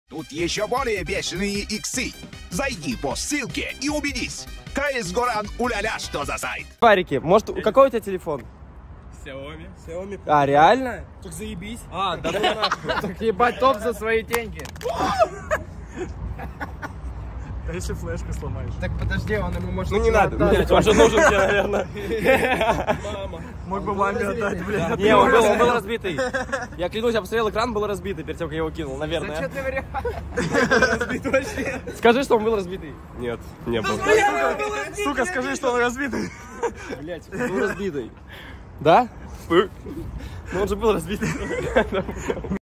Тут еще более бешеные иксы. Зайди по ссылке и убедись. КС Горан, уля-ля, что за сайт. Парики, может, какой у тебя телефон? Xiaomi. А, реально? Так заебись. А, да ну нахуй. Так ебать топ за свои деньги. А если флешку сломаешь? Так подожди, он ему может... Ну не надо, блядь, он же нужен тебе, наверное. Мог бы маме отдать, блядь. Не, он был разбитый. Я клянусь, я посмотрел, экран был разбитый перед тем, как я его кинул, наверное. Что ты врешь? Разбит вообще. Скажи, что он был разбитый. Нет, не был. Сука, скажи, что он разбитый. Блять, был разбитый. Да? Ну он же был разбитый.